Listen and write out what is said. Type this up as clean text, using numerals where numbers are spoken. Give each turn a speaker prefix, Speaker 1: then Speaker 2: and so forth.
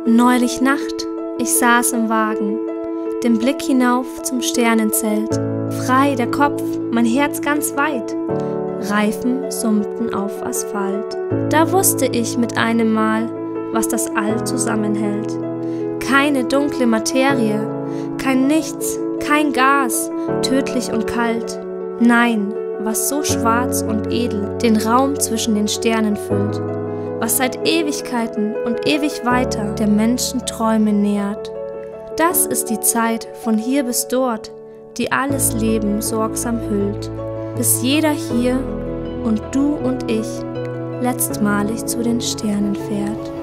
Speaker 1: Neulich Nacht, ich saß im Wagen, den Blick hinauf zum Sternenzelt, frei der Kopf, mein Herz ganz weit, Reifen summten auf Asphalt. Da wusste ich mit einem Mal, was das All zusammenhält. Keine dunkle Materie, kein Nichts, kein Gas, tödlich und kalt. Nein, was so schwarz und edel den Raum zwischen den Sternen füllt, was seit Ewigkeiten und ewig weiter der Menschen Träume nährt. Das ist die Zeit von hier bis dort, die alles Leben sorgsam hüllt, bis jeder hier und du und ich letztmalig zu den Sternen fährt.